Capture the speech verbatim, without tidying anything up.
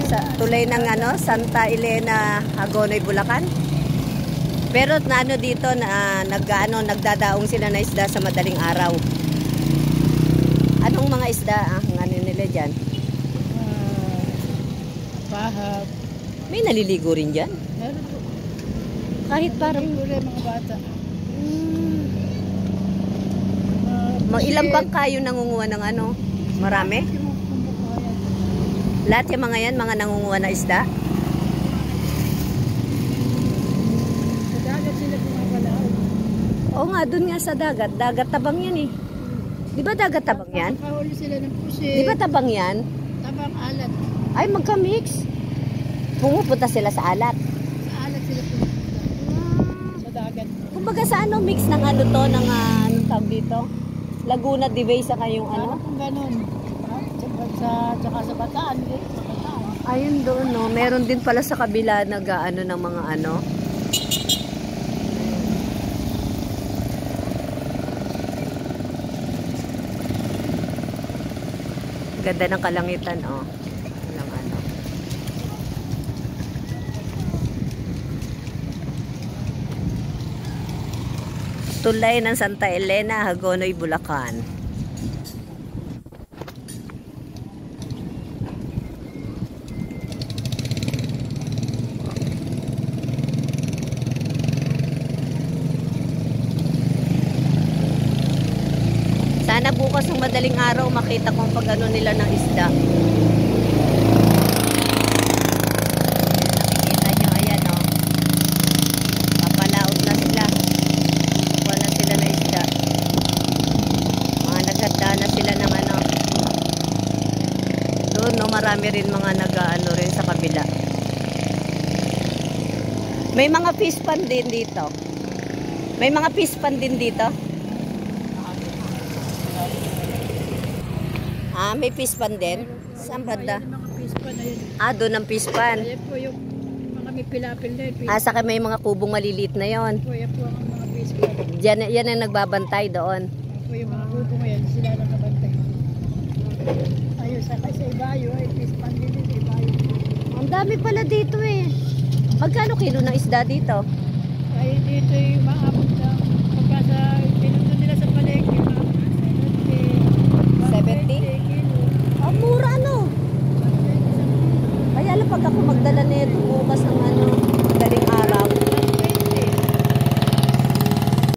sa tulay ng ano, Santa Elena, Hagonoy, Bulacan. Pero na ano dito na nag-ano, nagdadaong sila na isda sa madaling araw. Anong mga isda ah, ang ano nila diyan? Uh, Bahab. May naliligo rin diyan? Meron po. Kahit parang ulit mga bata. Hmm. Uh, Mga ilang bangka yung nangunguha ng ano? Marami? Lahat yung mga yan, mga nangunguha na isda? Sa dagat sila pumapalaw. Oo nga, dun nga sa dagat. Dagat tabang yan eh. Di ba dagat tabang yan? Nakahuli sila ng pusit. Di ba tabang yan? Tabang alat. Ay, magka-mix. Pumupunta sila sa alat. Sa alat sila pumupunta. Sa dagat. Kumbaga sa ano, mix ng ano to, ng uh, anong tawag dito? Laguna de Bay sa kayong ano? Ano kung ganun? Ha? Tsaka sa, tsaka sa Bataan. Eh. Sa Bataan. Ayun doon, no? Meron din pala sa kabila nag-ano ng mga ano. Ganda ng kalangitan, oh. Ng ano. Tulay ng Santa Elena, Hagonoy, Bulacan. Sana bukas ng madaling araw makita kung pag ano nila ng isda. Nakikita nyo, ayan o. Papalaot na sila. Wala sila na isda. Mga naghanda na sila ng ano. Doon no, marami rin mga nag-ano rin sa kabila. May mga fish pan din dito. May mga fish pan din dito. Ah, may fish pan din? Saan banda? Ayan mga fish pan. Ayan. Ah, doon ang fish pan. Ayan po yung mga may pilapil na yun. Ah, saka may mga kubong maliliit na yon. Po, ayan po ang mga fish pan. Yan, yan ang nagbabantay doon. Ayan po yung mga kubo ngayon. Sila lang nabantay. Ayun, saka sa Ibayo. Ay, fish pan din din sa Ibayo. Ang dami pala dito eh. Magkano kilo ng isda dito? Ay, dito yung mga